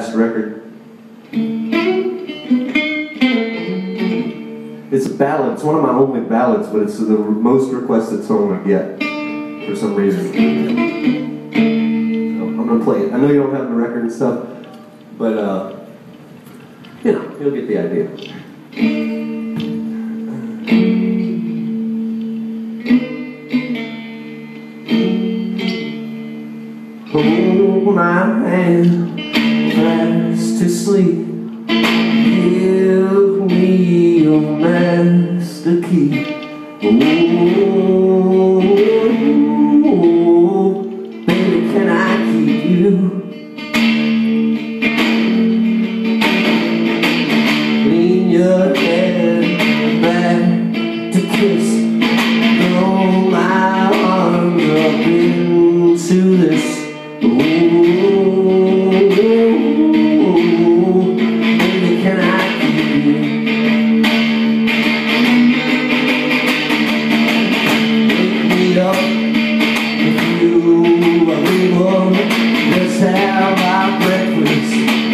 last record. It's a ballad. It's one of my only ballads, but it's the most requested song I get for some reason. So I'm gonna play it. I know you don't have the record and stuff, but you know, you'll get the idea. Hold my hand fast to sleep. Give me your master key. Oh, baby, can I keep you? Lean your head back to kiss. Throw my arms up into this. Baby, can I keep you? Wake me up if you are able. Let's have our breakfast.